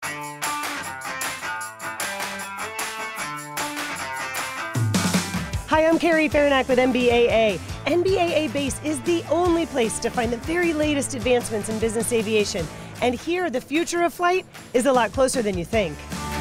Hi, I'm Carrie Farinack with NBAA. NBAA-BACE is the only place to find the very latest advancements in business aviation. And here, the future of flight is a lot closer than you think.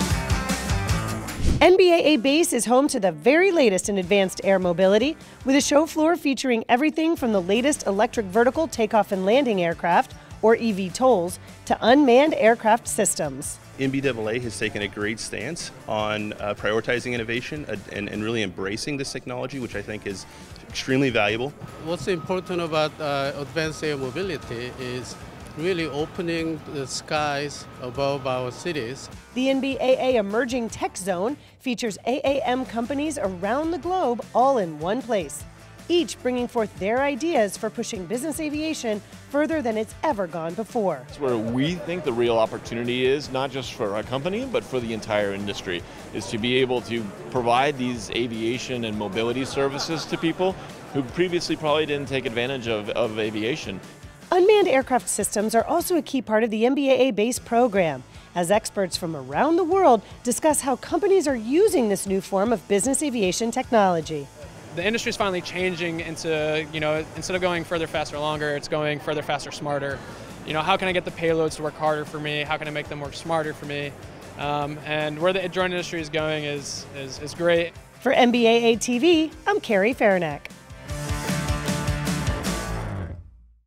NBAA-BACE is home to the very latest in advanced air mobility, with a show floor featuring everything from the latest electric vertical takeoff and landing aircraft, or eVTOLs, to unmanned aircraft systems. NBAA has taken a great stance on prioritizing innovation and really embracing this technology, which I think is extremely valuable. What's important about advanced air mobility is really opening the skies above our cities. The NBAA Emerging Tech Zone features AAM companies around the globe all in one place, each bringing forth their ideas for pushing business aviation further than it's ever gone before. It's where we think the real opportunity is, not just for our company, but for the entire industry, is to be able to provide these aviation and mobility services to people who previously probably didn't take advantage of aviation. Unmanned aircraft systems are also a key part of the NBAA-BACE program, as experts from around the world discuss how companies are using this new form of business aviation technology. The industry is finally changing into, instead of going further, faster, longer, it's going further, faster, smarter. How can I get the payloads to work harder for me? How can I make them work smarter for me? And where the drone industry is going is great. For NBAA TV, I'm Carrie Farinack.